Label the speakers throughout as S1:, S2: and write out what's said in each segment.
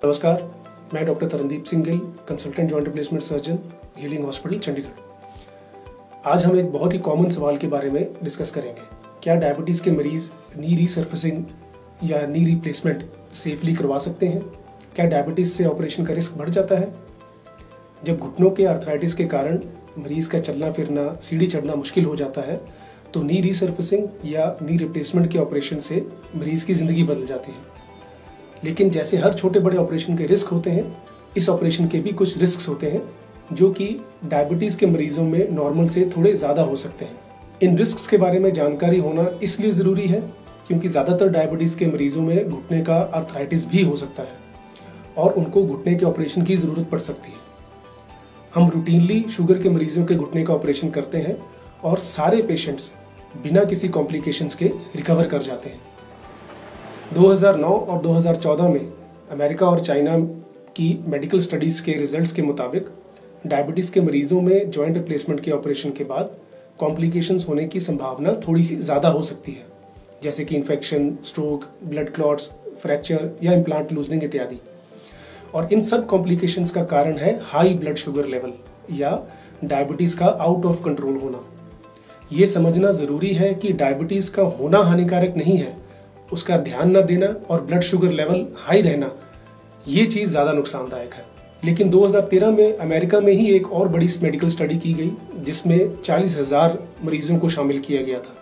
S1: नमस्कार, मैं doctor Tarandeep Singh Gill, consultant joint replacement surgeon, healing hospital Chandigarh. आज हम एक बहुत ही कॉमन सवाल के बारे में डिस्कस करेंगे। क्या डायबिटीज़ के मरीज नी रीसर्फेसिंग या नी रिप्लेसमेंट सेफली करवा सकते हैं? क्या डायबिटीज़ से ऑपरेशन का रिस्क बढ़ जाता है? जब घुटनों के आर्थराइटिस के कारण मरीज का चलना फिरना, सीढ़ी चढ़ना मुश्किल हो जाता है, तो नी रीसर्फेसिंग या नी रिप्लेसमेंट के ऑपरेशन से मरीज की ज़िंदगी बदल जाती है। लेकिन जैसे हर छोटे बड़े ऑपरेशन के रिस्क होते हैं, इस ऑपरेशन के भी कुछ रिस्क होते हैं जो कि डायबिटीज़ के मरीजों में नॉर्मल से थोड़े ज़्यादा हो सकते हैं। इन रिस्क के बारे में जानकारी होना इसलिए ज़रूरी है क्योंकि ज़्यादातर डायबिटीज़ के मरीजों में घुटने का आर्थराइटिस भी हो सकता है और उनको घुटने के ऑपरेशन की ज़रूरत पड़ सकती है। हम रूटीनली शुगर के मरीजों के घुटने का ऑपरेशन करते हैं और सारे पेशेंट्स बिना किसी कॉम्प्लिकेशंस के रिकवर कर जाते हैं। 2009 और 2014 में अमेरिका और चाइना की मेडिकल स्टडीज़ के रिजल्ट्स के मुताबिक डायबिटीज़ के मरीजों में जॉइंट रिप्लेसमेंट के ऑपरेशन के बाद कॉम्प्लिकेशंस होने की संभावना थोड़ी सी ज़्यादा हो सकती है, जैसे कि infection, stroke, blood clots, fracture या इम्प्लांट लूजनिंग इत्यादि। और इन सब कॉम्प्लिकेशंस का कारण है हाई ब्लड शुगर लेवल या डायबिटीज़ का आउट ऑफ कंट्रोल होना। ये समझना ज़रूरी है कि डायबिटीज़ का होना हानिकारक नहीं है, उसका ध्यान न देना और ब्लड शुगर लेवल हाई रहना, ये चीज़ ज़्यादा नुकसानदायक है। लेकिन 2013 में अमेरिका में ही एक और बड़ी मेडिकल स्टडी की गई जिसमें 40,000 मरीजों को शामिल किया गया था।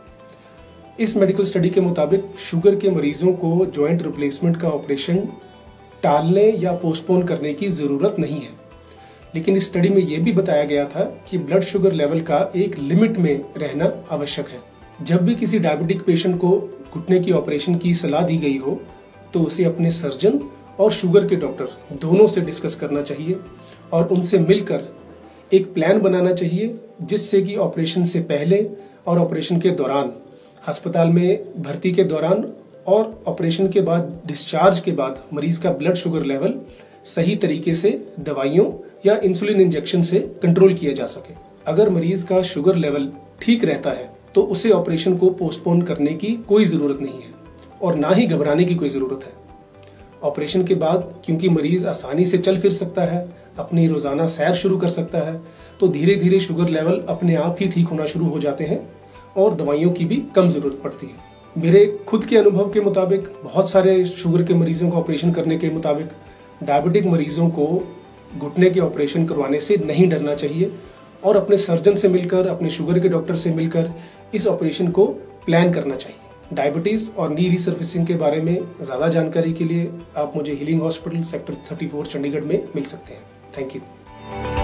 S1: इस मेडिकल स्टडी के मुताबिक शुगर के मरीजों को जॉइंट रिप्लेसमेंट का ऑपरेशन टालने या पोस्टपोन करने की ज़रूरत नहीं है। लेकिन इस स्टडी में यह भी बताया गया था कि ब्लड शुगर लेवल का एक लिमिट में रहना आवश्यक है। जब भी किसी डायबिटिक पेशेंट को घुटने की ऑपरेशन की सलाह दी गई हो तो उसे अपने सर्जन और शुगर के डॉक्टर दोनों से डिस्कस करना चाहिए और उनसे मिलकर एक प्लान बनाना चाहिए जिससे कि ऑपरेशन से पहले और ऑपरेशन के दौरान, अस्पताल में भर्ती के दौरान और ऑपरेशन के बाद डिस्चार्ज के बाद मरीज का ब्लड शुगर लेवल सही तरीके से दवाइयों या इंसुलिन इंजेक्शन से कंट्रोल किया जा सके। अगर मरीज का शुगर लेवल ठीक रहता है तो उसे ऑपरेशन को पोस्टपोन करने की कोई ज़रूरत नहीं है और ना ही घबराने की कोई ज़रूरत है। ऑपरेशन के बाद क्योंकि मरीज आसानी से चल फिर सकता है, अपनी रोज़ाना सैर शुरू कर सकता है, तो धीरे धीरे शुगर लेवल अपने आप ही ठीक होना शुरू हो जाते हैं और दवाइयों की भी कम ज़रूरत पड़ती है। मेरे खुद के अनुभव के मुताबिक, बहुत सारे शुगर के मरीजों का ऑपरेशन करने के मुताबिक, डायबिटिक मरीजों को घुटने के ऑपरेशन करवाने से नहीं डरना चाहिए और अपने सर्जन से मिलकर, अपने शुगर के डॉक्टर से मिलकर इस ऑपरेशन को प्लान करना चाहिए। डायबिटीज़ और नी रीसर्फेसिंग के बारे में ज़्यादा जानकारी के लिए आप मुझे हीलिंग हॉस्पिटल सेक्टर 34 चंडीगढ़ में मिल सकते हैं। Thank you.